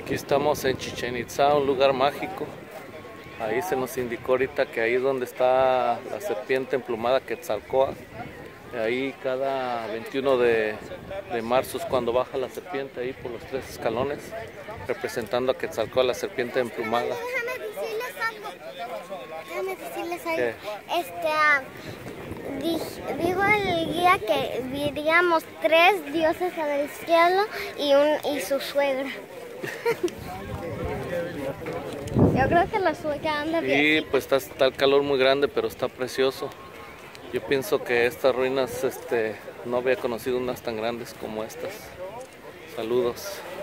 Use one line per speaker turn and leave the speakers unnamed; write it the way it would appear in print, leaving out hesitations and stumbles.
Aquí estamos en Chichén Itzá, un lugar mágico. Ahí se nos indicó ahorita que ahí es donde está la serpiente emplumada Quetzalcóatl. Ahí cada 21 de marzo es cuando baja la serpiente ahí por los 3 escalones, representando a Quetzalcóatl, la serpiente emplumada.
Déjame decirles algo. Dijo el guía que veríamos 3 dioses del cielo y su suegra. Yo creo que la suegra anda bien.
Y pues está el calor muy grande, pero está precioso. Yo pienso que estas ruinas no había conocido unas tan grandes como estas. Saludos.